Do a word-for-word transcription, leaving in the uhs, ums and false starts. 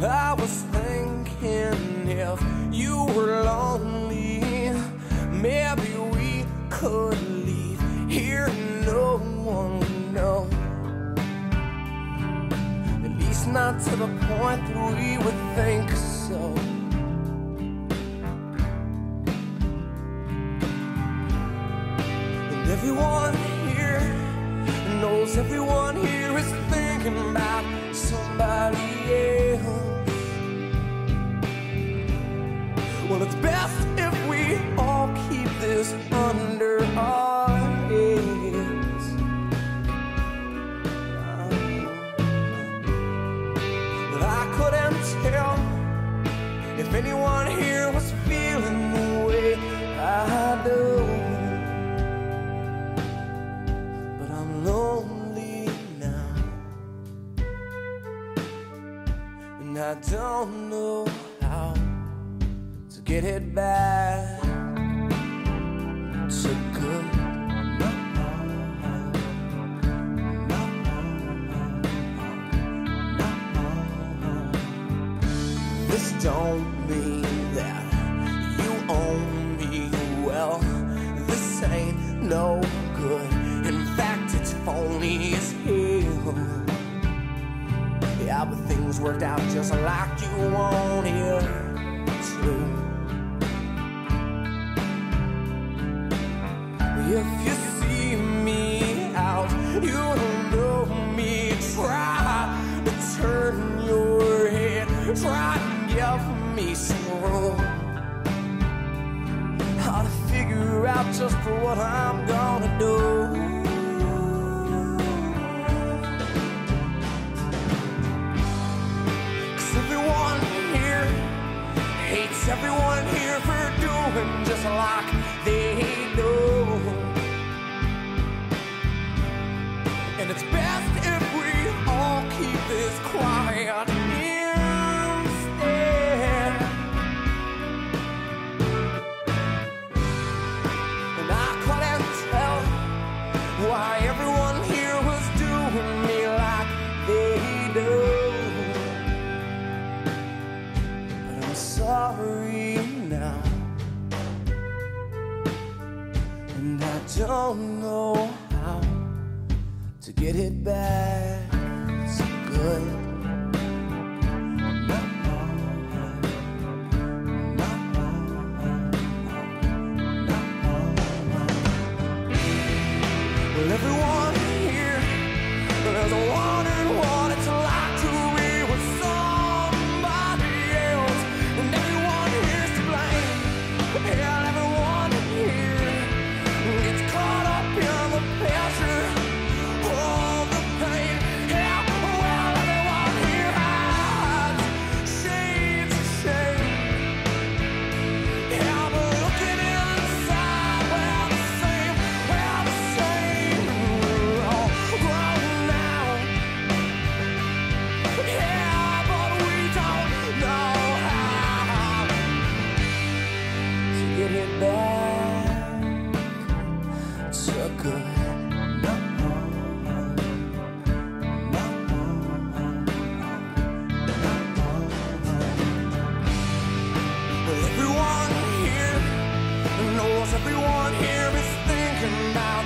I was thinking if you were lonely, maybe we could leave here and no one would know. At least not to the point that we would think so. And everyone here knows everyone here is thinking about somebody else. Well, it's best if we all keep this under our heads. But I couldn't tell if anyone here was feeling the way I do. But I'm lonely now, and I don't know how to get it back to good. This don't mean that you own me well. This ain't no good. In fact, it's phony as hell. Yeah, but things worked out just like you wanted to. If you see me out, you don't know me. Try to turn your head, try to give me some room. How to figure out just what I'm gonna do. Cause everyone here hates everyone here for doing just like they do. And it's best if we all keep this quiet instead. And I couldn't tell why everyone here was doing me like they do. But I'm sorry now, and I don't know how to get it back to good. Well, everyone here has wondered what it's like to be with somebody else, and everyone here's to blame. Yeah, everyone here gets caught up in the pleasure, all the pain. Yeah, well, everyone here hides shades of shame. Yeah, but looking inside, we're the same, we're the same. We're all grown now. Yeah, but we don't know how to get it back to good. Everyone here knows everyone here is thinking about